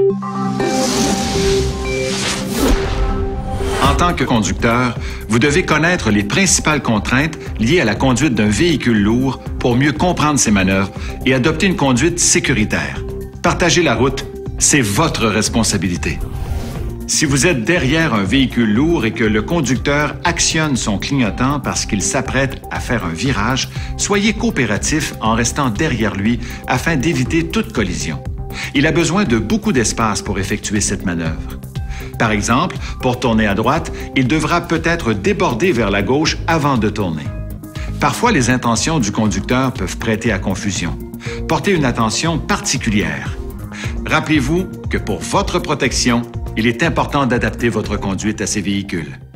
En tant que conducteur, vous devez connaître les principales contraintes liées à la conduite d'un véhicule lourd pour mieux comprendre ses manœuvres et adopter une conduite sécuritaire. Partager la route, c'est votre responsabilité. Si vous êtes derrière un véhicule lourd et que le conducteur actionne son clignotant parce qu'il s'apprête à faire un virage, soyez coopératif en restant derrière lui afin d'éviter toute collision. Il a besoin de beaucoup d'espace pour effectuer cette manœuvre. Par exemple, pour tourner à droite, il devra peut-être déborder vers la gauche avant de tourner. Parfois, les intentions du conducteur peuvent prêter à confusion. Portez une attention particulière. Rappelez-vous que pour votre protection, il est important d'adapter votre conduite à ces véhicules.